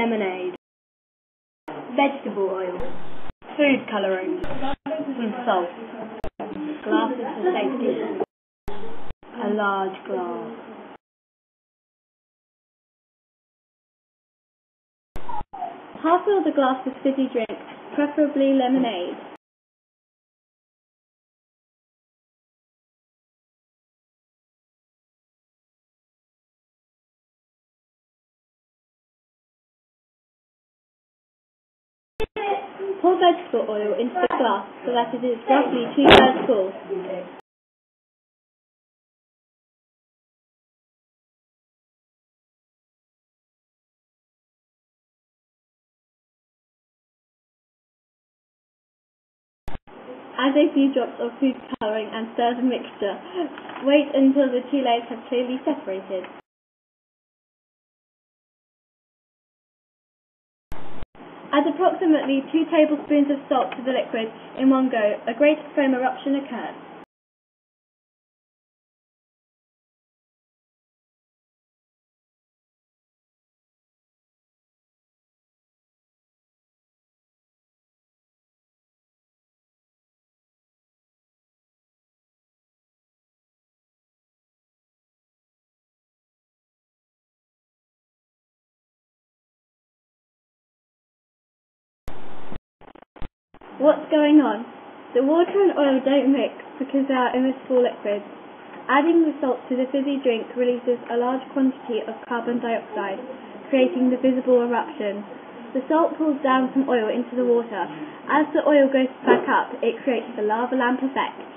lemonade, vegetable oil, food colouring, some salt, glasses for safety, a large glass. Half fill the glass with fizzy drink, preferably lemonade. Pour vegetable oil into the glass so that it is roughly 2/3 full. Add a few drops of food colouring and stir the mixture. Wait until the two layers have clearly separated. Add approximately 2 tablespoons of salt to the liquid in one go. A great foam eruption occurs. What's going on? The water and oil don't mix because they are immiscible liquids. Adding the salt to the fizzy drink releases a large quantity of carbon dioxide, creating the visible eruption. The salt pulls down some oil into the water. As the oil goes back up, it creates the lava lamp effect.